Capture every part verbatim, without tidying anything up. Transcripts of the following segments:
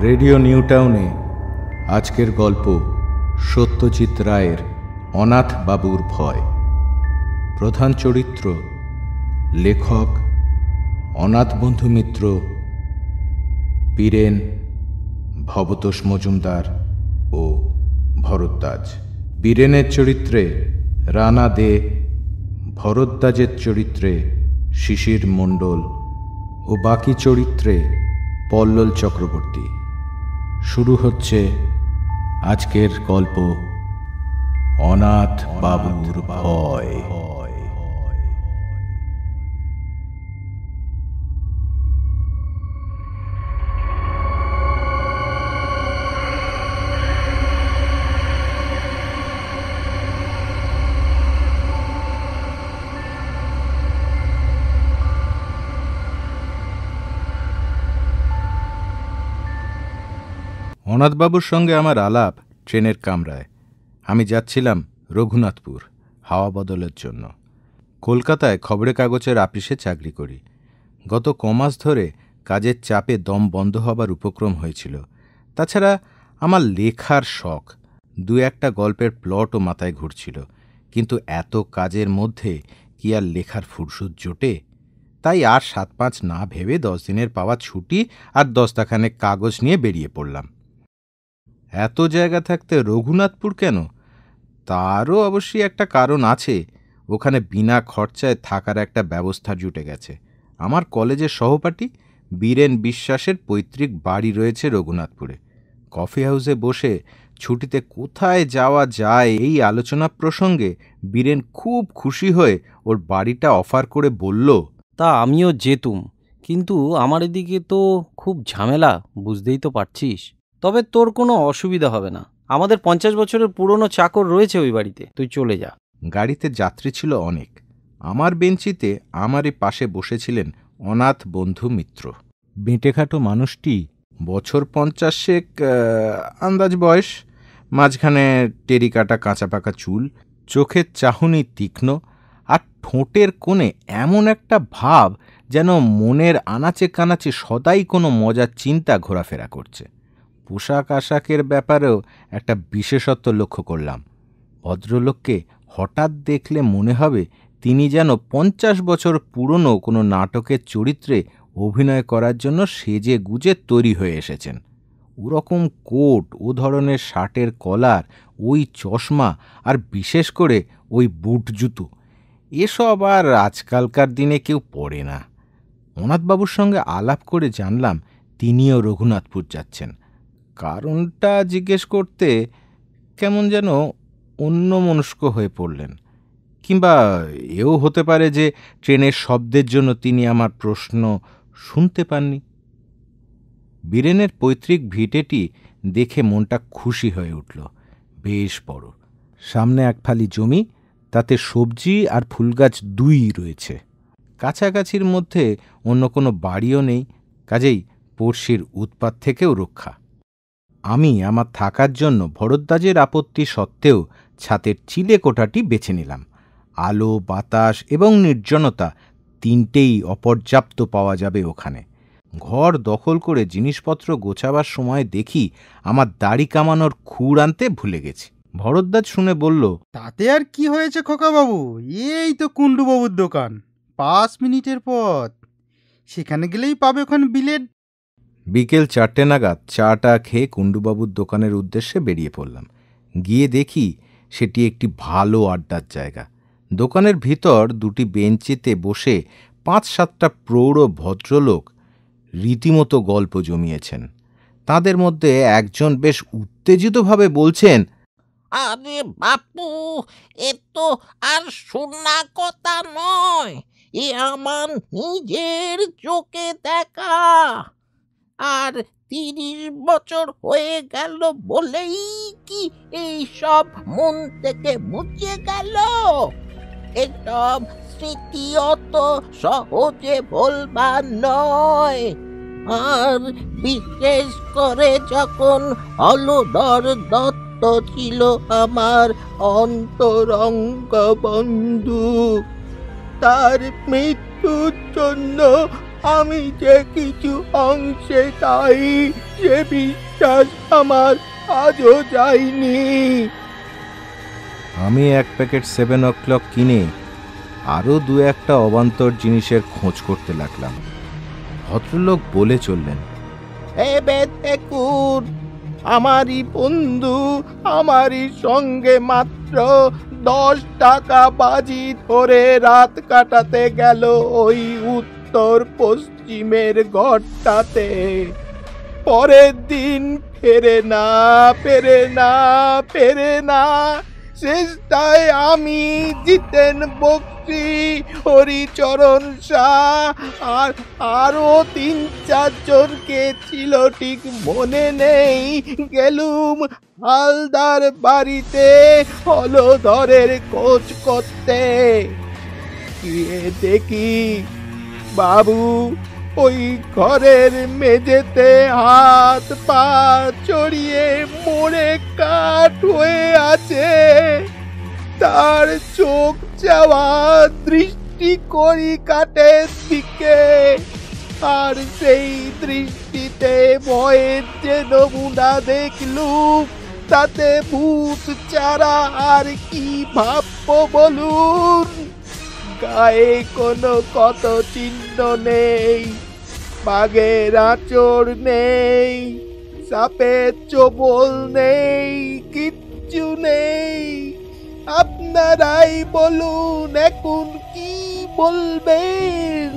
Radio new টাউনে আজকের গল্প সত্যজিৎ রায়ের অনাথ বাবুর ভয়। প্রধান চরিত্র লেখক অনাথ বন্ধু মিত্র, বীরেন, ভবতোষ মজুমদার ও ভরদ্বাজ। বীরেনের চরিত্রে রানা দে, ভরদ্বাজের চরিত্রে শিশির মণ্ডল ও বাকি চরিত্রে পল্লল চক্রবর্তী। শুরু হচ্ছে আজকের গল্প অনাথ বাবুর ভয়। অনাথবাবুর সঙ্গে আমার আলাপ ট্রেনের কামরায়। আমি যাচ্ছিলাম রঘুনাথপুর হাওয়া বদলের জন্য। কলকাতায় খবরের কাগজের আপিসে চাকরি করি। গত কমাস ধরে কাজের চাপে দম বন্ধ হবার উপক্রম হয়েছিল। তাছাড়া আমার লেখার শখ, দু একটা গল্পের প্লটও মাথায় ঘুরছিল, কিন্তু এত কাজের মধ্যে কি আর লেখার ফুরসুত জোটে? তাই আর সাত পাঁচ না ভেবে দশ দিনের পাওয়া ছুটি আর দশটাখানেক কাগজ নিয়ে বেরিয়ে পড়লাম। এত জায়গা থাকতে রঘুনাথপুর কেন? তারও অবশ্যই একটা কারণ আছে। ওখানে বিনা খরচায় থাকার একটা ব্যবস্থা জুটে গেছে। আমার কলেজের সহপাঠী বীরেন বিশ্বাসের পৈতৃক বাড়ি রয়েছে রঘুনাথপুরে। কফি হাউসে বসে ছুটিতে কোথায় যাওয়া যায় এই আলোচনা প্রসঙ্গে বীরেন খুব খুশি হয়ে ওর বাড়িটা অফার করে বলল, তা আমিও যেতুম, কিন্তু আমার এদিকে তো খুব ঝামেলা, বুঝতেই তো পারছিস। তবে তোর কোনো অসুবিধা হবে না, আমাদের পঞ্চাশ বছরের পুরনো চাকর রয়েছে ওই বাড়িতে, তুই চলে যা। গাড়িতে যাত্রী ছিল অনেক। আমার বেঞ্চিতে আমারই পাশে বসেছিলেন অনাথ বন্ধু মিত্র। বেঁটেখাটো মানুষটি, বছর পঞ্চাশেক আন্দাজ বয়স, মাঝখানে টেরিকাটা কাঁচা পাকা চুল, চোখের চাহনি তীক্ষ্ণ, আর ঠোঁটের কোণে এমন একটা ভাব যেন মনের আনাচে কানাচে সদাই কোনো মজার চিন্তা ঘোরাফেরা করছে। পোশাক আশাকের ব্যাপারেও একটা বিশেষত্ব লক্ষ্য করলাম। ভদ্রলোককে হঠাৎ দেখলে মনে হবে তিনি যেন পঞ্চাশ বছর পুরনো কোনো নাটকের চরিত্রে অভিনয় করার জন্য সেজে গুজে তৈরি হয়ে এসেছেন। ওরকম কোট, ও ধরনের শার্টের কলার, ওই চশমা, আর বিশেষ করে ওই বুট জুতো, এসব আর আজকালকার দিনে কেউ পরে না। অনাথবাবুর সঙ্গে আলাপ করে জানলাম তিনিও রঘুনাথপুর যাচ্ছেন। কারণটা জিজ্ঞেস করতে কেমন যেন অন্যমনস্ক হয়ে পড়লেন। কিংবা এও হতে পারে যে ট্রেনের শব্দের জন্য তিনি আমার প্রশ্ন শুনতে পাননি। বীরেনের পৈতৃক ভিটেটি দেখে মনটা খুশি হয়ে উঠল। বেশ বড়, সামনে এক ফালি জমি, তাতে সবজি আর ফুলগাছ দুই রয়েছে। কাছাকাছির মধ্যে অন্য কোনো বাড়িও নেই, কাজেই পড়শির উৎপাত থেকেও রক্ষা। আমি আমার থাকার জন্য ভরদ্বাজের আপত্তি সত্ত্বেও ছাতের চিলে কোঠাটি বেছে নিলাম। আলো, বাতাস এবং নির্জনতা তিনটেই অপর্যাপ্ত পাওয়া যাবে ওখানে। ঘর দখল করে জিনিসপত্র গোছাবার সময় দেখি আমার দাড়ি কামানোর খুর আনতে ভুলে গেছি। ভরদ্বাজ শুনে বলল, তাতে আর কি হয়েছে খোকাবাবু, এই তো কুণ্ডুবাবুর দোকান, পাঁচ মিনিটের পথ। সেখানে গেলেই পাবে ওখানে বিলেট। বিকেল চারটে নাগাদ চাটা খেয়ে কুণ্ডুবাবুর দোকানের উদ্দেশ্যে বেরিয়ে পড়লাম। গিয়ে দেখি সেটি একটি ভালো আড্ডার জায়গা। দোকানের ভিতর দুটি বেঞ্চিতে বসে পাঁচ সাতটা প্রৌঢ় ভদ্রলোক রীতিমতো গল্প জমিয়েছেন। তাদের মধ্যে একজন বেশ উত্তেজিতভাবে বলছেন, আরে বাপু, এ তো আর শোনা কথা নয়, এ আমার নিজের চোখে দেখা। আর তিরিশ বছর হয়ে গেল বলেই কি এই সব মন থেকে মুছে গেল? এসব স্মৃতি অত সহজে ভুলবার নয়। আর বিশেষ করে যখন হলধর দত্ত ছিল আমার অন্তরঙ্গ বন্ধু, তার মৃত্যুর জন্য আমি যে কিছু অংশে তাই, সে বিশ্বাস আমার আজও যায়নি। আমি এক প্যাকেট সেভেন ও ক্লক কিনে আরও দু একটা অবান্তর জিনিসের খোঁজ করতে লাগলাম। ভদ্রলোক বলে চললেন, এবে দেখুন, আমারই বন্ধু আমারই সঙ্গে মাত্র দশ টাকা বাজি ধরে রাত কাটাতে গেল ওই উত্তর পশ্চিমের ঘরটাতে। পরের দিন ফেরে না ফেরে না ফেরে না শেষটায় আমি, জিতেন বক্সি, হরিচরণ শাহ আর আরো তিন চারজনকে ছিল ঠিক মনে নেই, গেলুম হালদার বাড়িতে হলধরের খোঁজ করতে। গিয়ে দেখি বাবু ওই ঘরের মেঝেতে হাত পা ছড়িয়ে মরে কাঠ হয়ে আছে। তার চোখ যাওয়া দৃষ্টি করি কাঠের দিকে, আর সেই দৃষ্টিতে ভয়ের যে নমুনা দেখলুম, তাতে ভূত ছাড়া আর কি ভাববো বলুন? গায়ে কোনো কত চিহ্ন নেই, বাঘের আঁচড় নেই, সাপের চোবল নেই, কিচ্ছু নেই। আপনারাই বলুন এখন কি বলবেন?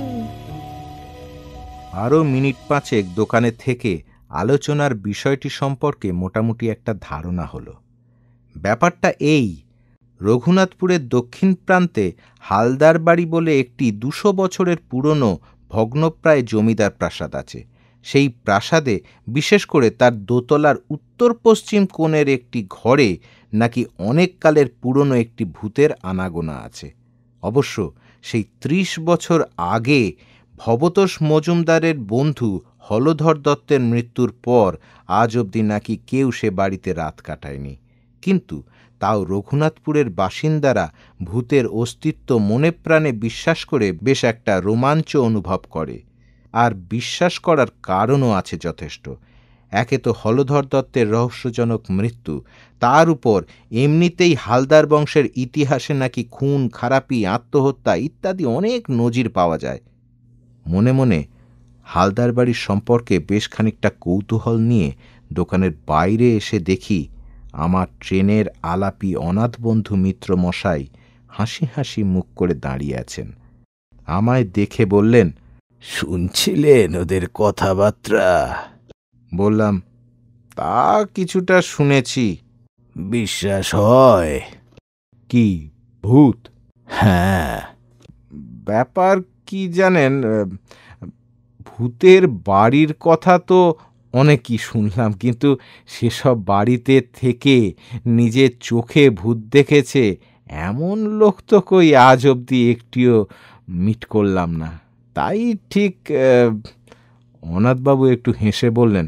আরও মিনিট পাঁচেক দোকানে থেকে আলোচনার বিষয়টি সম্পর্কে মোটামুটি একটা ধারণা হলো। ব্যাপারটা এই, রঘুনাথপুরের দক্ষিণ প্রান্তে হালদার বাড়ি বলে একটি দুশো বছরের পুরনো ভগ্নপ্রায় জমিদার প্রাসাদ আছে। সেই প্রাসাদে, বিশেষ করে তার দোতলার উত্তর পশ্চিম কোণের একটি ঘরে নাকি অনেক কালের পুরনো একটি ভূতের আনাগোনা আছে। অবশ্য সেই ত্রিশ বছর আগে ভবতোষ মজুমদারের বন্ধু হলধর দত্তের মৃত্যুর পর আজ অবধি নাকি কেউ সে বাড়িতে রাত কাটায়নি। কিন্তু তাও রঘুনাথপুরের বাসিন্দারা ভূতের অস্তিত্ব মনে প্রাণে বিশ্বাস করে বেশ একটা রোমাঞ্চ অনুভব করে। আর বিশ্বাস করার কারণও আছে যথেষ্ট। একে তো হলধর দত্তের রহস্যজনক মৃত্যু, তার উপর এমনিতেই হালদার বংশের ইতিহাসে নাকি খুন খারাপি, আত্মহত্যা ইত্যাদি অনেক নজির পাওয়া যায়। মনে মনে হালদার বাড়ির সম্পর্কে বেশ খানিকটা কৌতূহল নিয়ে দোকানের বাইরে এসে দেখি আমার ট্রেনের আলাপি অনাথ বন্ধু মিত্র মশাই হাসি হাসি মুখ করে দাঁড়িয়ে আছেন। আমায় দেখে বললেন, শুনছিলেন ওদের কথাবার্তা? বললাম, তা কিছুটা শুনেছি। বিশ্বাস হয়? কি ভূত? হ্যাঁ। ব্যাপার কি জানেন, ভূতের বাড়ির কথা তো অনেকই শুনলাম, কিন্তু সেসব বাড়িতে থেকে নিজের চোখে ভূত দেখেছে এমন লোক তো কই আজ অবধি একটিও মিট করলাম না। তাই ঠিক। অনাথবাবু একটু হেসে বললেন,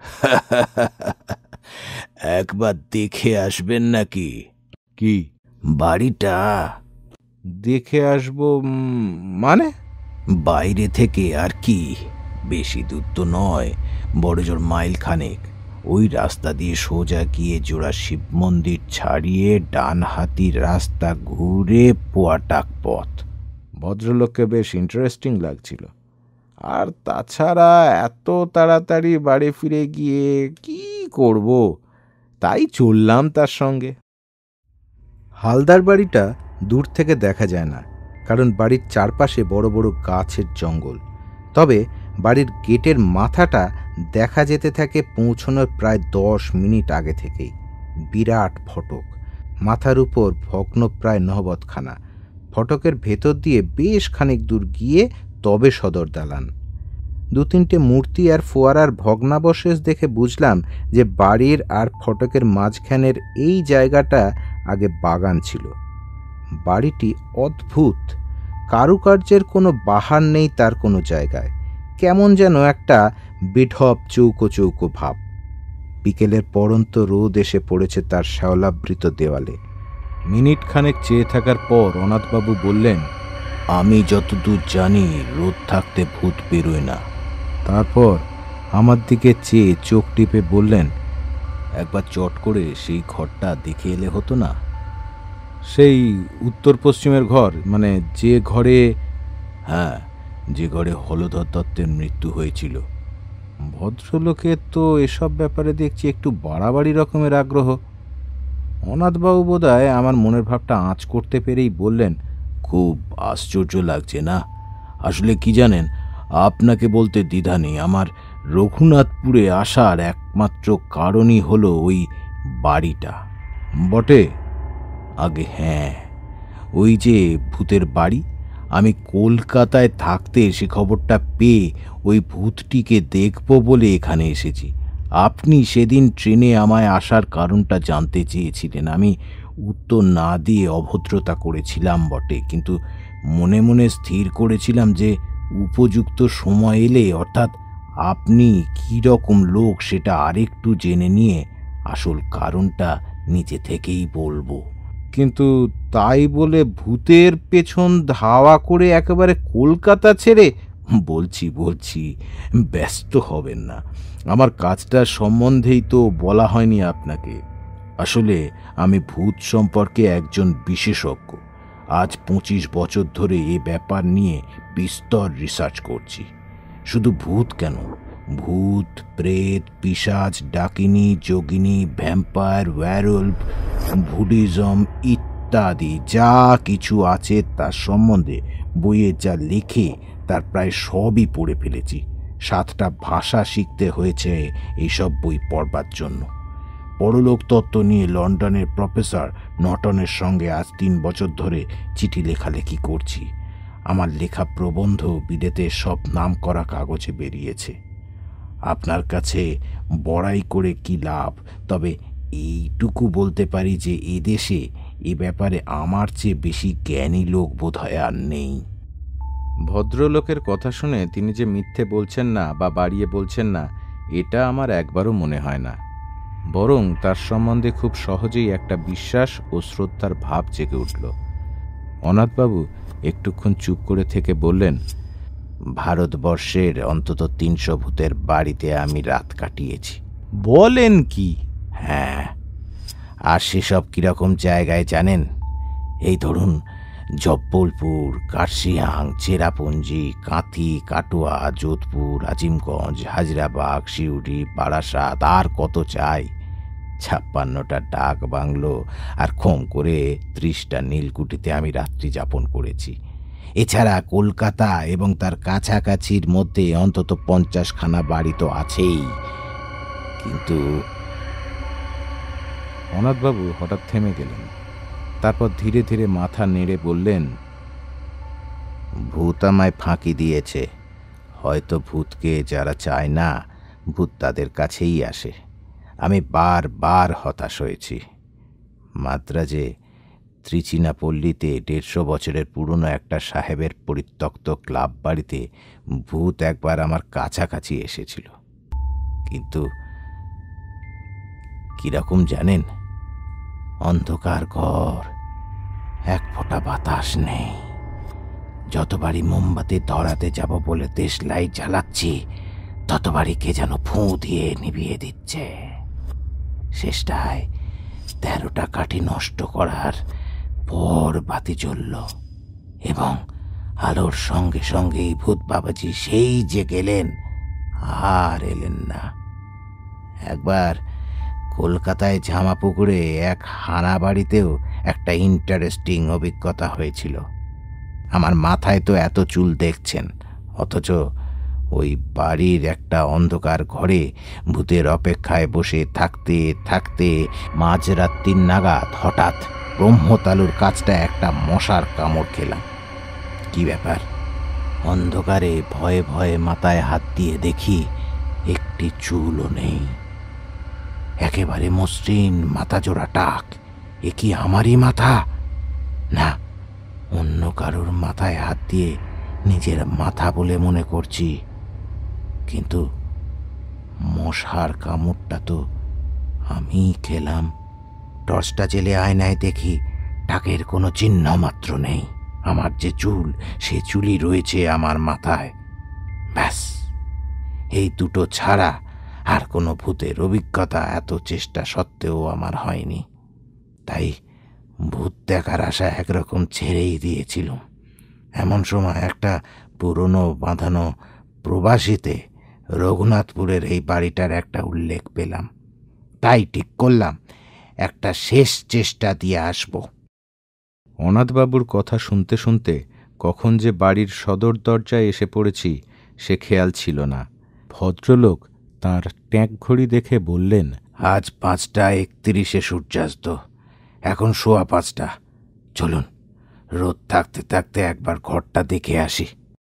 একবার দেখে আসবেন নাকি? কি? বাড়িটা দেখে আসবো মানে? বাইরে থেকে আর কি, বেশি দূর তো নয়, বড়জোর মাইল খানেক। ওই রাস্তা দিয়ে সোজা গিয়ে জোড়া শিব মন্দির ছাড়িয়ে ডান হাতির রাস্তা ঘুরে পোয়াটাক পথ। ভদ্রলোককে বেশ ইন্টারেস্টিং লাগছিল। আর তাছাড়া এত তাড়াতাড়ি বাড়ি ফিরে গিয়ে কি করব, তাই চললাম তার সঙ্গে। হালদার বাড়িটা দূর থেকে দেখা যায় না, কারণ বাড়ির চারপাশে বড় বড় গাছের জঙ্গল। তবে বাড়ির গেটের মাথাটা দেখা যেতে থাকে পৌঁছানোর প্রায় দশ মিনিট আগে থেকেই। বিরাট ফটক, মাথার উপর ভগ্নপ্রায় নহবতখানা। ফটকের ভেতর দিয়ে বেশ খানিক দূর গিয়ে তবে সদর দালান। দু তিনটে মূর্তি আর ফোয়ারার ভগ্নাবশেষ দেখে বুঝলাম যে বাড়ির আর ফটকের মাঝখানের এই জায়গাটা আগে বাগান ছিল। বাড়িটি অদ্ভুত, কারুকার্যের কোনো বাহার নেই তার কোনো জায়গায়। কেমন যেন একটা বিঢপ চৌকো চৌকো ভাব। বিকেলের পড়ন্ত রোদ এসে পড়েছে তার শ্যাওলাবৃত দেওয়ালে। মিনিট খানেক চেয়ে থাকার পর অনাথবাবু বললেন, আমি যতদূর জানি রোদ থাকতে ভূত বেরোয় না। তারপর আমার দিকে চেয়ে চোখ টিপে বললেন, একবার চট করে সেই ঘরটা দেখে এলে হতো না? সেই উত্তর পশ্চিমের ঘর, মানে যে ঘরে, হ্যাঁ, যে ঘরে হলধর দত্তের মৃত্যু হয়েছিল। ভদ্রলোকের তো এসব ব্যাপারে দেখছি একটু বাড়াবাড়ি রকমের আগ্রহ। অনাথবাবু বোধহয় আমার মনের ভাবটা আঁচ করতে পেরেই বললেন, খুব আশ্চর্য লাগছে না? আসলে কি জানেন, আপনাকে বলতে দ্বিধা নেই, আমার রঘুনাথপুরে আসার একমাত্র কারণই হলো ওই বাড়িটা। বটে? আগে হ্যাঁ, ওই যে ভূতের বাড়ি, আমি কলকাতায় থাকতে সে খবরটা পেয়ে ওই ভূতটিকে দেখব বলে এখানে এসেছি। আপনি সেদিন ট্রেনে আমায় আসার কারণটা জানতে চেয়েছিলেন। আমি উত্তর না দিয়ে অভদ্রতা করেছিলাম বটে, কিন্তু মনে মনে স্থির করেছিলাম যে উপযুক্ত সময় এলে, অর্থাৎ আপনি কী রকম লোক সেটা আরেকটু জেনে নিয়ে আসল কারণটা নিজে থেকেই বলবো। কিন্তু তাই বলে ভূতের পেছন ধাওয়া করে একেবারে কলকাতা ছেড়ে? বলছি বলছি ব্যস্ত হবেন না, আমার কাজটার সম্বন্ধেই তো বলা হয়নি আপনাকে। আসলে আমি ভূত সম্পর্কে একজন বিশেষজ্ঞ। আজ পঁচিশ বছর ধরে এ ব্যাপার নিয়ে বিস্তর রিসার্চ করছি। শুধু ভূত কেন, ভূত, প্রেত, পিশাচ, ডাকিনী, যোগিনী, ভ্যাম্পায়ার, ওয়্যারউলফ, বুদ্ধিজম ইত্যাদি যা কিছু আছে তার সম্বন্ধে বইয়ে যা লেখে তার প্রায় সবই পড়ে ফেলেছি। সাতটা ভাষা শিখতে হয়েছে এইসব বই পড়বার জন্য। পরলোক তত্ত্ব নিয়ে লন্ডনের প্রফেসর নটনের সঙ্গে আজ তিন বছর ধরে চিঠি লেখালেখি করছি। আমার লেখা প্রবন্ধ বিলেতে সব নাম করা কাগজে বেরিয়েছে। আপনার কাছে বড়াই করে কি লাভ, তবে এইটুকু বলতে পারি যে এদেশে এ ব্যাপারে আমার চেয়ে বেশি জ্ঞানী লোক বোধহয় আর নেই। ভদ্রলোকের কথা শুনে তিনি যে মিথ্যে বলছেন না বা বাড়িয়ে বলছেন না, এটা আমার একবারও মনে হয় না। বরং তার সম্বন্ধে খুব সহজেই একটা বিশ্বাস ও শ্রদ্ধার ভাব জেগে উঠল। অনাথবাবু একটুক্ষণ চুপ করে থেকে বললেন, ভারতবর্ষের অন্তত তিনশো ভূতের বাড়িতে আমি রাত কাটিয়েছি। বলেন কি? হ্যাঁ। আর সেসব কিরকম জায়গায় জানেন? এই ধরুন জব্বলপুর, কার্শিয়াং, চেরাপুঞ্জি, কাঁথি, কাটোয়া, যোধপুর, আজিমগঞ্জ, হাজরাবাগ, সিউড়ি, বারাসাত, আর কত চাই। ছাপ্পান্নটা ডাক বাংলো আর কম করে ত্রিশটা নীলকুঠিতে আমি রাত্রি যাপন করেছি। এছাড়া কলকাতা এবং তার কাছাকাছির মধ্যে অন্তত পঞ্চাশখানা বাড়ি তো আছেই। কিন্তু অনাথবাবু হঠাৎ থেমে গেলেন। তারপর ধীরে ধীরে মাথা নেড়ে বললেন, ভূত আমায় ফাঁকি দিয়েছে। হয়তো ভূতকে যারা চায় না, ভূত তাদের কাছেই আসে। আমি বার বার হতাশ হয়েছি। মাদ্রাজে ত্রিচিনাপল্লীতে দেড়শো বছরের পুরনো একটা সাহেবের পরিত্যক্ত ক্লাব বাড়িতে ভূত একবার আমার কাছাকাছি এসেছিল। কিন্তু কিরকম জানেন? অন্ধকার ঘর, এক ফোঁটা বাতাস নেই। যতবারই মোমবাতি ধরাতে যাব বলে দেশ লাইট জ্বালাচ্ছি, ততবারই কে যেন ফু দিয়ে নিভিয়ে দিচ্ছে। শেষটায় তেরোটা কাঠি নষ্ট করার পর বাতি জ্বলল এবং আলোর সঙ্গে সঙ্গেই ভূত বাবাজি সেই যে গেলেন, আর এলেন না। একবার কলকাতায় জামাপুকুরে এক হানা বাড়িতেও একটা ইন্টারেস্টিং অভিজ্ঞতা হয়েছিল। আমার মাথায় তো এত চুল দেখছেন, অথচ ওই বাড়ির একটা অন্ধকার ঘরে ভূতের অপেক্ষায় বসে থাকতে থাকতে মাঝরাত্রির নাগাদ হঠাৎ ব্রহ্মতালুর কাছটা একটা মশার কামড় খেলাম। কি ব্যাপার? অন্ধকারে ভয়ে ভয়ে মাথায় হাত দিয়ে দেখি একটি চুলও নেই। একেবারে মসৃণ মাথা জোড়া টাক। এ কি আমারই মাথা? না, অন্য কারোর মাথায় হাত দিয়ে নিজের মাথা বলে মনে করছি। কিন্তু মশার কামড়টা তো আমি খেলাম। টর্চটা জেলে আয়নায় দেখি টাকের কোনো চিহ্ন মাত্র নেই। আমার যে চুল, সে চুলই রয়েছে আমার মাথায়। ব্যাস, এই দুটো ছাড়া আর কোনো ভূতের অভিজ্ঞতা এত চেষ্টা সত্ত্বেও আমার হয়নি। তাই ভূত দেখার আশা একরকম ছেড়েই দিয়েছিলাম। এমন সময় একটা পুরনো বাঁধানো প্রবাসীতে রঘুনাথপুরের এই বাড়িটার একটা উল্লেখ পেলাম। তাই ঠিক করলাম একটা শেষ চেষ্টা দিয়ে আসব। অনাথবাবুর কথা শুনতে শুনতে কখন যে বাড়ির সদর দরজায় এসে পড়েছি সে খেয়াল ছিল না। ভদ্রলোক তাঁর ট্যাঁক ঘড়ি দেখে বললেন, আজ পাঁচটা একত্রিশে সূর্যাস্ত, এখন সোয়া পাঁচটা। চলুন, রোদ থাকতে থাকতে একবার ঘরটা দেখে আসি।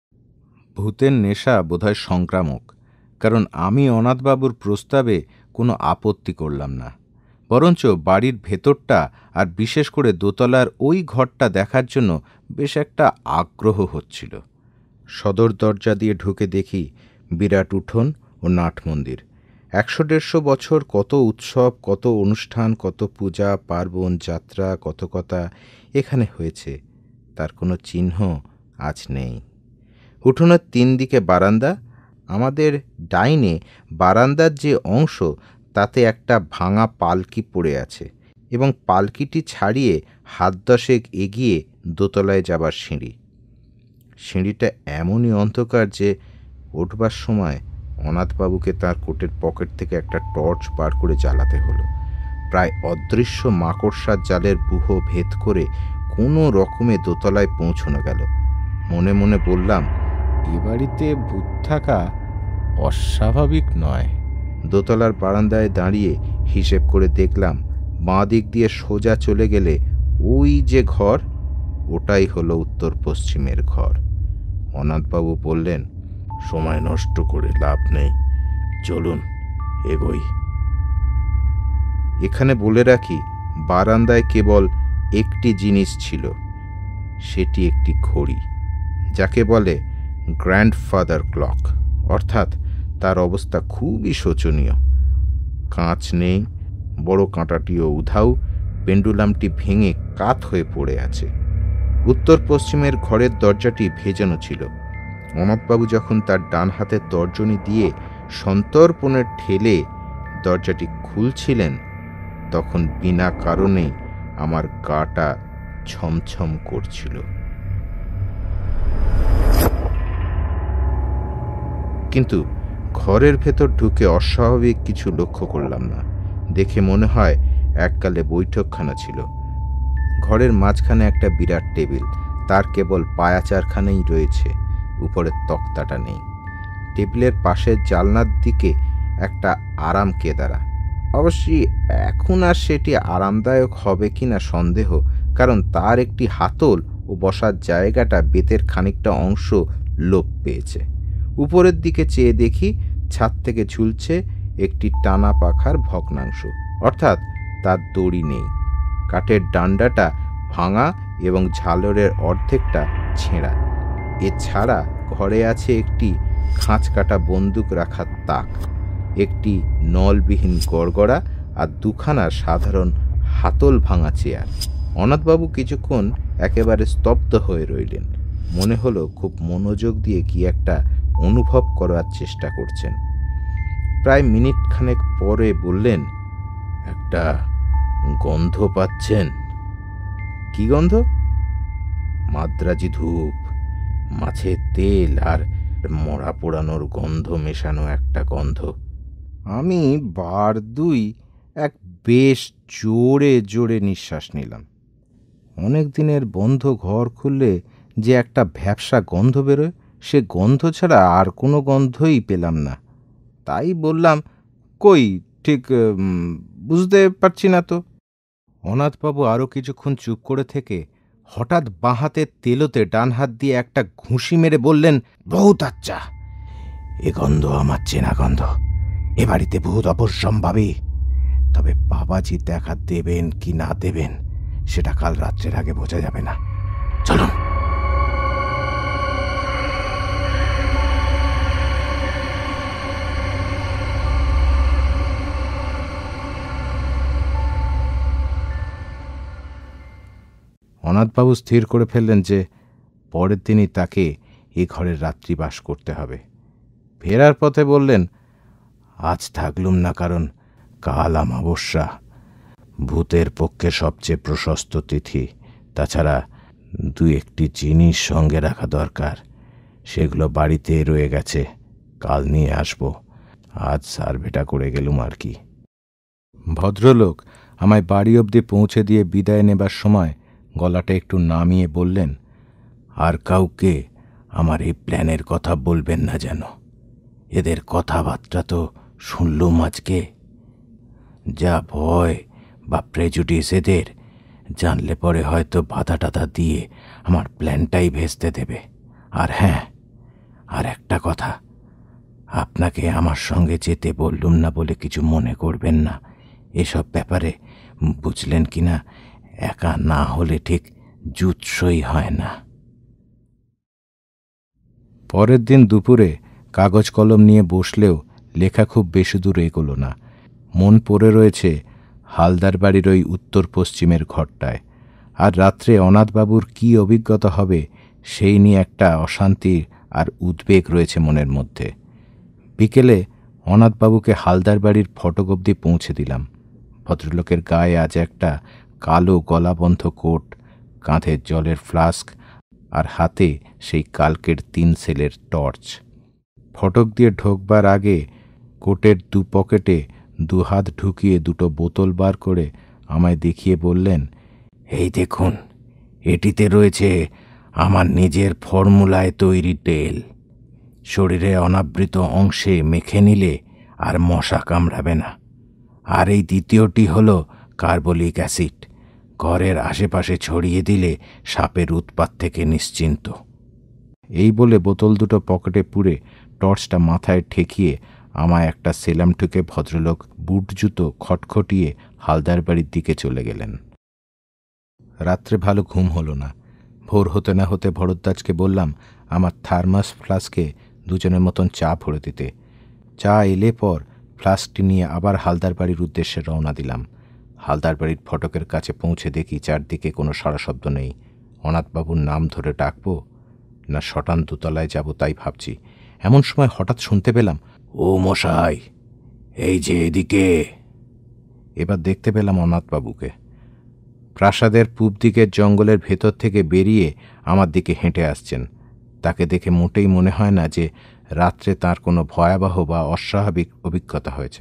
ভূতের নেশা বোধহয় সংক্রামক, কারণ আমি অনাথবাবুর প্রস্তাবে কোনো আপত্তি করলাম না। বরঞ্চ বাড়ির ভেতরটা আর বিশেষ করে দোতলার ওই ঘরটা দেখার জন্য বেশ একটা আগ্রহ হচ্ছিল। সদর দরজা দিয়ে ঢুকে দেখি বিরাট উঠোন ও নাট মন্দির। একশো দেড়শো বছর কত উৎসব, কত অনুষ্ঠান, কত পূজা পার্বণ, যাত্রা, কত কথা এখানে হয়েছে, তার কোনো চিহ্ন আজ নেই। উঠোনের তিন দিকে বারান্দা। আমাদের ডাইনে বারান্দার যে অংশ, তাতে একটা ভাঙা পালকি পড়ে আছে এবং পালকিটি ছাড়িয়ে হাত দশেক এগিয়ে দোতলায় যাবার সিঁড়ি। সিঁড়িটা এমনই অন্ধকার যে উঠবার সময় অনাথবাবুকে তার কোটের পকেট থেকে একটা টর্চ বার করে জ্বালাতে হলো। প্রায় অদৃশ্য মাকড়সার জালের বুহ ভেদ করে কোনো রকমে দোতলায় পৌঁছানো গেল। মনে মনে বললাম, এ বাড়িতে ভূত থাকা অস্বাভাবিক নয়। দোতলার বারান্দায় দাঁড়িয়ে হিসেব করে দেখলাম, বাঁ দিক দিয়ে সোজা চলে গেলে ওই যে ঘর, ওটাই হলো উত্তর পশ্চিমের ঘর। অনাথবাবু বললেন, সময় নষ্ট করে লাভ নেই, চলুন এগোই। এখানে বলে রাখি, বারান্দায় কেবল একটি জিনিস ছিল, সেটি একটি ঘড়ি, যাকে বলে গ্র্যান্ডফাদার ক্লক, অর্থাৎ তার অবস্থা খুবই শোচনীয়। কাঁচ নেই, বড় কাঁটাটিও উধাও, পেন্ডুলামটি ভেঙে কাত হয়ে পড়ে আছে। উত্তর পশ্চিমের ঘরের দরজাটি ভেজানো ছিল। অনাথবাবু যখন তার ডান হাতের তর্জনী দিয়ে সন্তর্পণে ঠেলে দরজাটি খুলছিলেন, তখন বিনা কারণে আমার গাটা ছমছম করছিল। কিন্তু ঘরের ভেতর ঢুকে অস্বাভাবিক কিছু লক্ষ্য করলাম না। দেখে মনে হয় এককালে বৈঠকখানা ছিল। ঘরের মাঝখানে একটা বিরাট টেবিল, তার কেবল পায়াচারখানেই রয়েছে, উপরের তক্তাটা নেই। টেবিলের পাশের জালনার দিকে একটা আরাম কেদারা। অবশ্যই এখন আর সেটি আরামদায়ক হবে কিনা সন্দেহ, কারণ তার একটি হাতল ও বসার জায়গাটা বেতের খানিকটা অংশ লোপ পেয়েছে। উপরের দিকে চেয়ে দেখি ছাদ থেকে ঝুলছে একটি টানা পাখার ভগ্নাংশ, অর্থাৎ তার দড়ি নেই। কাঠের ডান্ডাটা ভাঙা এবং ঝালরের অর্ধেকটা ছেঁড়া। এছাড়া ঘরে আছে একটি খাঁচ কাটা বন্দুক রাখার তাক, একটি নলবিহীন গড়গড়া আর দুখানা সাধারণ হাতল ভাঙা চেয়ার। অনাথবাবু কিছুক্ষণ একেবারে স্তব্ধ হয়ে রইলেন। মনে হলো খুব মনোযোগ দিয়ে কি একটা অনুভব করার চেষ্টা করছেন। প্রায় মিনিট খানেক পরে বললেন, একটা গন্ধ পাচ্ছেন? কি গন্ধ? মাদ্রাজি ধূপ, মাছের তেল আর মরা পোড়ানোর গন্ধ মেশানো একটা গন্ধ। আমি বার দুই এক বেশ জোরে জোরে নিঃশ্বাস নিলাম। অনেক দিনের বন্ধ ঘর খুললে যে একটা ভ্যাপসা গন্ধ বেরোয়, সে গন্ধ ছাড়া আর কোনো গন্ধই পেলাম না। তাই বললাম, কই ঠিক বুঝতে পারছি না তো। অনাথবাবু আরও কিছুক্ষণ চুপ করে থেকে হঠাৎ বাঁ হাতের তেলোতে ডান হাত দিয়ে একটা ঘুষি মেরে বললেন, বহুত আচ্ছা, এ গন্ধ আমার চেনা গন্ধ। এ বাড়িতে বহুত অবশ্যম্ভাবী। তবে বাবাজি দেখা দেবেন কি না দেবেন সেটা কাল রাত্রের আগে বোঝা যাবে না। চলুন। অনাথবাবু স্থির করে ফেললেন যে পরের দিনই তাকে এ ঘরের রাত্রিবাস করতে হবে। ফেরার পথে বললেন, আজ থাকলুম না, কারণ কাল অমাবস্যা, ভূতের পক্ষে সবচেয়ে প্রশস্ত তিথি। তাছাড়া দু একটি জিনিস সঙ্গে রাখা দরকার, সেগুলো বাড়িতে রয়ে গেছে, কাল নিয়ে আসব। আজ সার্ভেটা করে গেলুম আর কি। ভদ্রলোক আমায় বাড়ি অবধি পৌঁছে দিয়ে বিদায় নেবার সময় গলাটা একটু নামিয়ে বললেন, আর কাউকে আমার এই প্ল্যানের কথা বলবেন না যেন। এদের কথাবার্তা তো শুনলুম আজকে, যা ভয় বা প্রেজুডিস এদের, জানলে পরে হয়তো বাধা টাধা দিয়ে আমার প্ল্যানটাই ভেস্তে দেবে। আর হ্যাঁ, আর একটা কথা, আপনাকে আমার সঙ্গে যেতে বললুম না বলে কিছু মনে করবেন না। এসব ব্যাপারে বুঝলেন কি না, একা না হলে ঠিক জুৎসই হয় না। পরের দিন দুপুরে কাগজ কলম নিয়ে বসলেও লেখা খুব বেশি দূর এগোল না। মন পড়ে রয়েছে হালদার বাড়ির ওই উত্তর পশ্চিমের ঘরটায়। আর রাত্রে অনাথবাবুর কী অভিজ্ঞতা হবে সেই নিয়ে একটা অশান্তি আর উদ্বেগ রয়েছে মনের মধ্যে। বিকেলে অনাথবাবুকে হালদার বাড়ির ফটক অবধি পৌঁছে দিলাম। ভদ্রলোকের গায়ে আজ একটা কালো গলাবন্ধ কোট, কাঁধে জলের ফ্লাস্ক, আর হাতে সেই কালকের তিন সেলের টর্চ। ফটক দিয়ে ঢোকবার আগে কোটের দু পকেটে দু হাত ঢুকিয়ে দুটো বোতল বার করে আমায় দেখিয়ে বললেন, এই দেখুন, এটিতে রয়েছে আমার নিজের ফর্মুলায় তৈরি তেল। শরীরে অনাবৃত অংশে মেখে নিলে আর মশা কামড়াবে না। আর এই দ্বিতীয়টি হলো কার্বলিক অ্যাসিড, ঘরের আশেপাশে ছড়িয়ে দিলে সাপের উৎপাত থেকে নিশ্চিন্ত। এই বলে বোতল দুটো পকেটে পুরে টর্চটা মাথায় ঠেকিয়ে আমায় একটা সেলাম ঠুকে ভদ্রলোক বুট জুতো খটখটিয়ে হালদার বাড়ির দিকে চলে গেলেন। রাত্রে ভালো ঘুম হলো না। ভোর হতে না হতে ভরদ্বাজকে বললাম আমার থার্মাস ফ্লাস্কে দুজনের মতন চা ভরে দিতে। চা এলে পর ফ্লাস্কটি নিয়ে আবার হালদার বাড়ির উদ্দেশ্যে রওনা দিলাম। হালদার বাড়ির ফটকের কাছে পৌঁছে দেখি চারদিকে কোনো সাড়া শব্দ নেই। অনাথবাবুর নাম ধরে ডাকবো না শটান দোতলায় যাব তাই ভাবছি। এমন সময় হঠাৎ শুনতে পেলাম, ও মশাই, এই যে এদিকে। এবার দেখতে পেলাম অনাথবাবুকে। প্রাসাদের পূব দিকের জঙ্গলের ভেতর থেকে বেরিয়ে আমার দিকে হেঁটে আসছেন। তাকে দেখে মোটেই মনে হয় না যে রাত্রে তার কোনো ভয়াবহ বা অস্বাভাবিক অভিজ্ঞতা হয়েছে।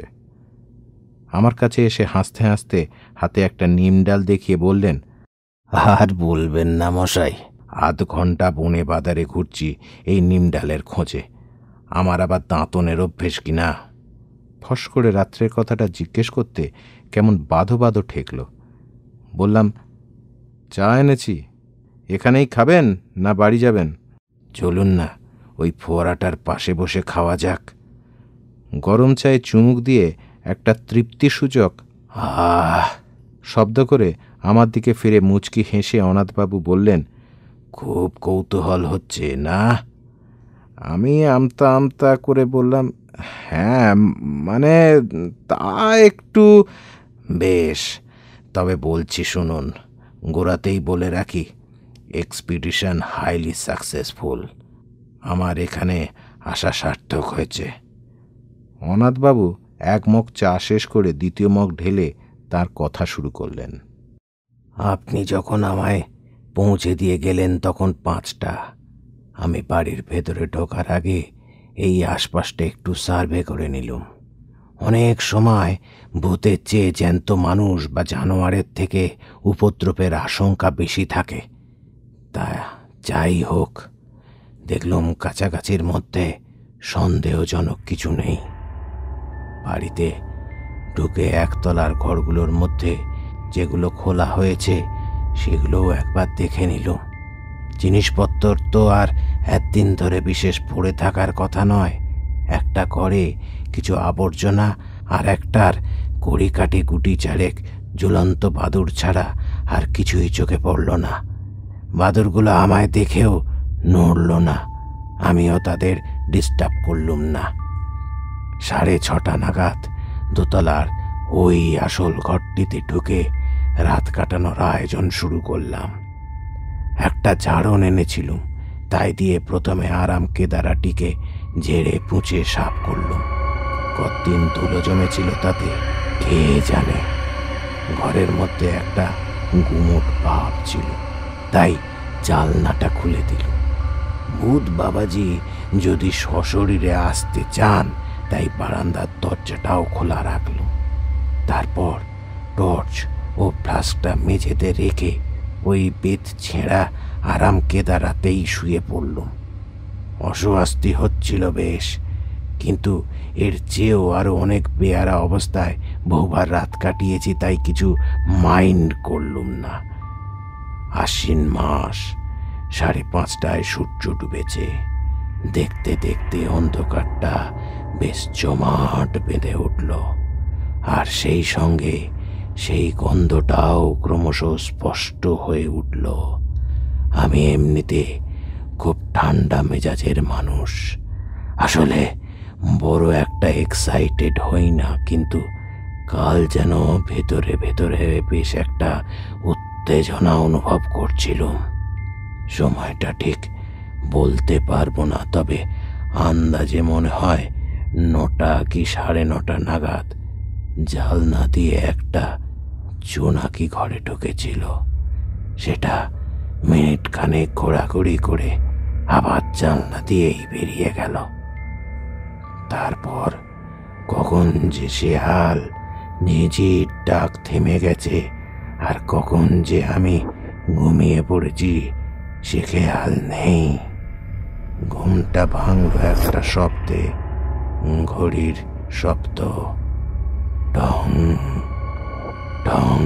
আমার কাছে এসে হাসতে হাসতে হাতে একটা নিম ডাল দেখিয়ে বললেন, আর বলবেন না মশাই, আধ ঘন্টা বনে বাজারে ঘুরছি এই নিম ডালের খোঁজে। আমার আবার দাঁতনের অভ্যেস কিনা। ফস করে রাত্রের কথাটা জিজ্ঞেস করতে কেমন বাঁধো বাঁধো ঠেকল। বললাম, চা এনেছি, এখানেই খাবেন না বাড়ি যাবেন? চলুন না, ওই ফোয়ারাটার পাশে বসে খাওয়া যাক। গরম চায়ে চুমুক দিয়ে একটা তৃপ্তিসূচক আহ শব্দ করে আমার দিকে ফিরে মুচকি হেসে অনাথবাবু বললেন, খুব কৌতূহল হচ্ছে না? আমি আমতা আমতা করে বললাম, হ্যাঁ, মানে তা একটু। বেশ, তবে বলছি শুনুন। গোড়াতেই বলে রাখি, এক্সপিডিশন হাইলি সাকসেসফুল। আমার এখানে আসা সার্থক হয়েছে। অনাথবাবু এক মগ চা শেষ করে দ্বিতীয় মগ ঢেলে তার কথা শুরু করলেন। আপনি যখন আমায় পৌঁছে দিয়ে গেলেন তখন পাঁচটা। আমি বাড়ির ভেতরে ঢোকার আগে এই আশপাশটা একটু সার্ভে করে নিলুম। অনেক সময় ভূতের চেয়ে জ্যান্ত মানুষ বা জানোয়ারের থেকে উপদ্রবের আশঙ্কা বেশি থাকে। তা যাই হোক, দেখলুম কাছাকাছির মধ্যে সন্দেহজনক কিছু নেই। বাড়িতে ঢুকে একতলার ঘরগুলোর মধ্যে যেগুলো খোলা হয়েছে সেগুলোও একবার দেখে নিলুম। জিনিসপত্র তো আর একদিন ধরে বিশেষ পড়ে থাকার কথা নয়। একটা ঘরে কিছু আবর্জনা আর একটার কড়িকাঠি গুটি চারেক ঝুলন্ত বাদুড় ছাড়া আর কিছুই চোখে পড়ল না। বাদুড়গুলো আমায় দেখেও নড়ল না, আমিও তাদের ডিস্টার্ব করলুম না। সাড়ে ছটা নাগাদ দোতলার ওই আসল ঘরটিতে ঢুকে রাত কাটানোর আয়োজন শুরু করলাম। একটা ঝাড়ন এনেছিলুম, তাই দিয়ে প্রথমে আরাম কেদারাটিকে ঝেড়ে পুঁচে সাফ করলুম। কতদিন ধুলো জমেছিল তাতে কে জানে। ঘরের মধ্যে একটা গুমোট ভাব ছিল, তাই জালনাটা খুলে দিল। ভূত বাবাজি যদি সশরীরে আসতে চান, তাই বারান্দার দরজাটাও খোলা রাখল। তারপর টর্চ ও ফ্লাস্কটা মেঝেতে রেখে ওই বেত ছেঁড়া আরাম কেদারাতেই শুয়ে পড়লুম। অস্বস্তি হচ্ছিল বেশ, কিন্তু এর চেয়েও আরো অনেক বেয়ারা অবস্থায় বহুবার রাত কাটিয়েছি, তাই কিছু মাইন্ড করলুম না। আশ্বিন মাস, সাড়ে পাঁচটায় সূর্য ডুবেছে। দেখতে দেখতে অন্ধকারটা বেশ জমাট বেঁধে উঠল, আর সেই সঙ্গে সেই গন্ধটাও ক্রমশ স্পষ্ট হয়ে উঠল। আমি এমনিতে খুব ঠান্ডা মেজাজের মানুষ, আসলে বড় একটা এক্সাইটেড হই না, কিন্তু কাল যেন ভেতরে ভেতরে বেশ একটা উত্তেজনা অনুভব করছিলাম। সময়টা ঠিক বলতে পারবো না, তবে আন্দাজে মনে হয় নটা কি সাড়ে নটা নাগাদ জালনা দিয়ে একটা জোনাকি ঘরে ঢুকেছিল। সেটা মিনিট খানেক ঘোরাঘুরি করে আবার জানলা দিয়েই বেরিয়ে গেল। তারপর কখন যে শেয়াল নিজের ডাক থেমে গেছে আর কখন যে আমি ঘুমিয়ে পড়েছি সে খেয়াল নেই। ঘুমটা ভাঙল একটা শব্দে, ঘড়ির শব্দ। টং টং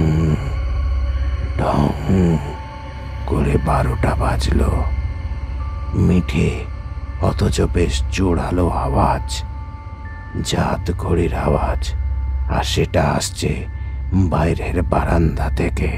টং করে বারোটা বাজল। মিঠে অথচ বেশ জোরালো আওয়াজ, জাত ঘড়ির আওয়াজ, আর সেটা আসছে বাইরের বারান্দা থেকে।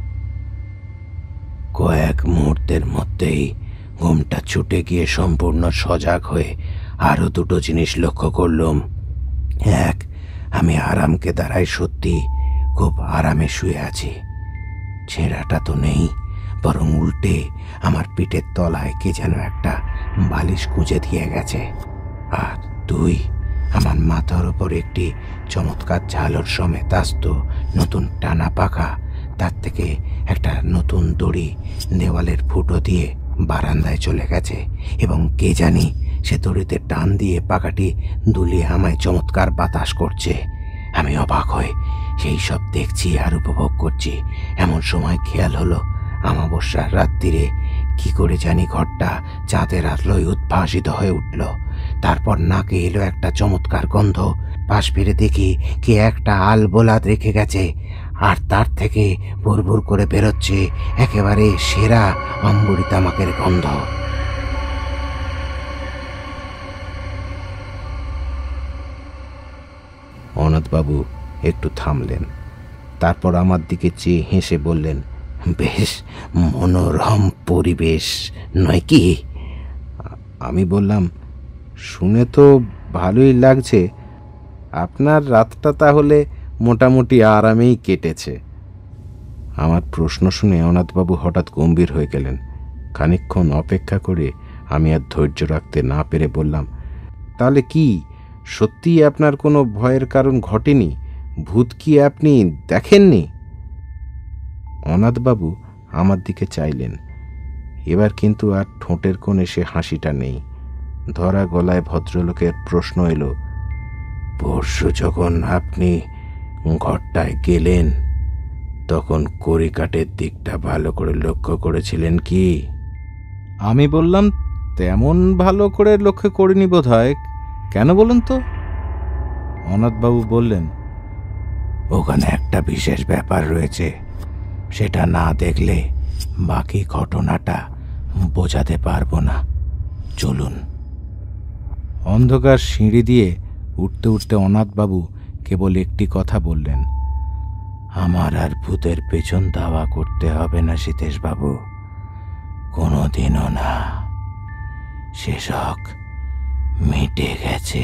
কয়েক মুহূর্তের মধ্যেই ঘুমটা ছুটে গিয়ে সম্পূর্ণ সজাগ হয়ে আরো দুটো জিনিস লক্ষ্য করলুম। এক, আমি আরামকে দাঁড়াই সত্যি খুব আরামে শুয়ে আছি। ছেঁড়াটা তো নেই, বরং উল্টে আমার পিঠের তলায় কে যেন একটা বালিশ গুঁজে দিয়ে গেছে। আর দুই, আমার মাথার ওপর একটি চমৎকার ঝালর সমেত আস্ত নতুন টানা পাখা, তার থেকে একটা নতুন দড়ি দেওয়ালের ফুটো দিয়ে বারান্দায় চলে গেছে, এবং কে জানি সে দড়িতে টান দিয়ে পাখাটি দুলিয়ে আমায় চমৎকার বাতাস করছে। আমি অবাক হয়ে সেই সব দেখছি আর উপভোগ করছি। এমন সময় খেয়াল হলো অমাবস্যার রাত্রিরে কি করে জানি ঘরটা চাঁদের আলোয় উদ্ভাসিত হয়ে উঠল। তারপর নাকে এলো একটা চমৎকার গন্ধ। পাশ ফিরে দেখি কে একটা আল বোলাদ রেখে গেছে, আর তার থেকে ভুরভুর করে বেরোচ্ছে একেবারে সেরা আম্বুরি তামাকের গন্ধ। অনাথবাবু একটু থামলেন, তারপর আমার দিকে চেয়ে হেসে বললেন, বেশ মনোরম পরিবেশ নয় কি? আমি বললাম, শুনে তো ভালোই লাগছে। আপনার রাতটা তাহলে মোটামুটি আরামেই কেটেছে। আমার প্রশ্ন শুনে অনাথবাবু হঠাৎ গম্ভীর হয়ে গেলেন। খানিকক্ষণ অপেক্ষা করে আমি আর ধৈর্য রাখতে না পেরে বললাম, তাহলে কি সত্যিই আপনার কোনো ভয়ের কারণ ঘটেনি? ভূত কি আপনি দেখেননি? অনাথবাবু আমার দিকে চাইলেন। এবার কিন্তু আর ঠোঁটের কোণে সে হাসিটা নেই। ধরা গলায় ভদ্রলোকের প্রশ্ন এলো, পরশু যখন আপনি ঘরটায় গেলেন তখন কড়িকাঠের দিকটা ভালো করে লক্ষ্য করেছিলেন কি? আমি বললাম, তেমন ভালো করে লক্ষ্য করিনি বোধ হয়। কেন বলুন তো? অনাথবাবু বললেন, ওখানে একটা বিশেষ ব্যাপার রয়েছে, সেটা না দেখলে বাকি ঘটনাটা বোঝাতে পারবো না। চলুন। অন্ধকার সিঁড়ি দিয়ে উঠতে উঠতে অনাথবাবু কেবল একটি কথা বললেন, আমার আর ভূতের পেছন দাওয়া করতে হবে না সীতেশবাবু, কোনো দিনও না। শেষক মিটে গেছে।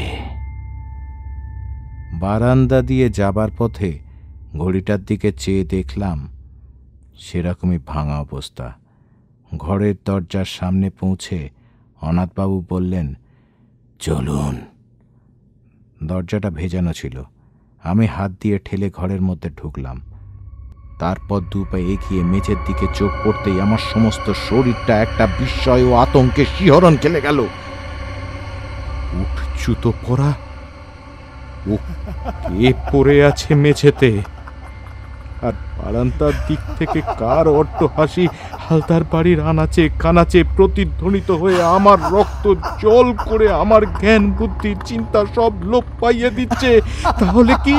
বারান্দা দিয়ে যাবার পথে ঘড়িটার দিকে চেয়ে দেখলাম সেরকমই ভাঙা অবস্থা। ঘরের দরজার সামনে পৌঁছে অনাথবাবু বললেন, চলুন। দরজাটা ভেজানো ছিল। আমি হাত দিয়ে ঠেলে ঘরের মধ্যে ঢুকলাম। তারপর দু পা এগিয়ে মেঝের দিকে চোখ পড়তেই আমার সমস্ত শরীরটা একটা বিস্ময় ও আতঙ্কে শিহরণ খেলে গেল। উঠ জুতো পরা ও কে পড়ে আছে মেঝেতে, আর বারান্দার দিক থেকে কার অট্ট হাসি হালদার বাড়ির আনাচে কানাচে প্রতিধ্বনিত হয়ে আমার রক্ত জল করে আমার জ্ঞান বুদ্ধি চিন্তা সব লোপ পাইয়ে দিচ্ছে। তাহলে কি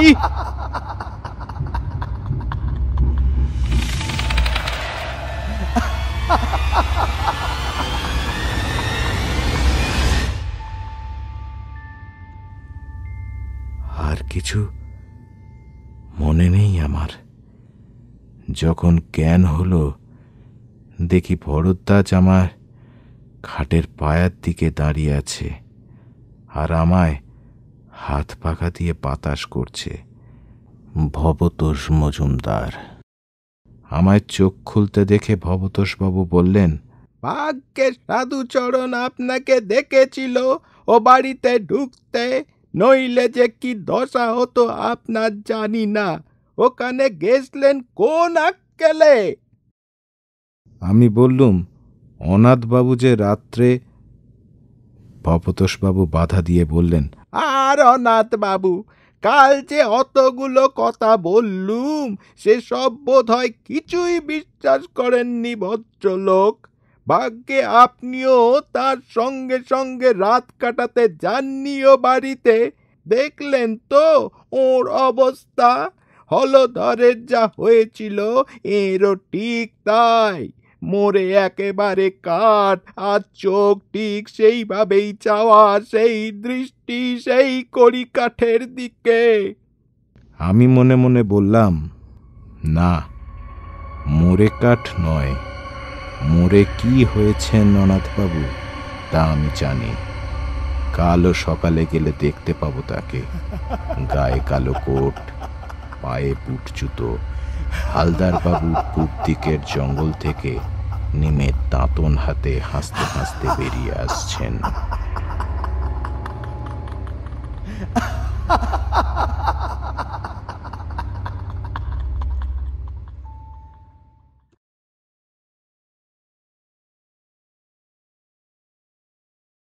আর কিছু মনে নেই আমার। যখন জ্ঞান হলো, দেখি ভরদ্বাজ আমার খাটের পায়ার দিকে দাঁড়িয়ে আছে আর আমায় হাত পাখা দিয়ে বাতাস করছে। ভবতোষ মজুমদার। আমায় চোখ খুলতে দেখে ভবতোষবাবু বললেন, ভাগ্যের সাধুচরণ আপনাকে দেখেছিল ও বাড়িতে ঢুকতে, নইলে যে কি দশা হতো আপনার জানি না। ওখানে গেছলেন কোন আক্কেলে? আমি বললুম, অনাথবাবু যে রাত্রে। ভবতোষবাবু বাধা দিয়ে বললেন, আর অনাথবাবু, কাল যে অতগুলো কথা বললুম সেসব বোধ হয় কিছুই বিশ্বাস করেননি ভদ্রলোক। ভাগ্যে আপনিও তার সঙ্গে সঙ্গে রাত কাটাতে যাননিও বাড়িতে। দেখলেন তো ওর অবস্থা। হলধরের যা হয়েছিল এরও ঠিক তাই। মোরে একেবারে কাঠ, আর চোখ ঠিক সেইভাবেই চাওয়া, সেই দৃষ্টি সেই কড়ি কাঠের দিকে। আমি মনে মনে বললাম, না, মোরে কাঠ নয়, মোরে কি হয়েছেন অনাথবাবু তা আমি জানি। কালো সকালে গেলে দেখতে পাবো তাকে। গায়ে কালো কোট, পায়ে বুট জুতো। হালদার বাবু পূব দিকের জঙ্গল থেকে নিমের দাঁতন হাতে হাসতে হাসতে বেরিয়ে আসছেন।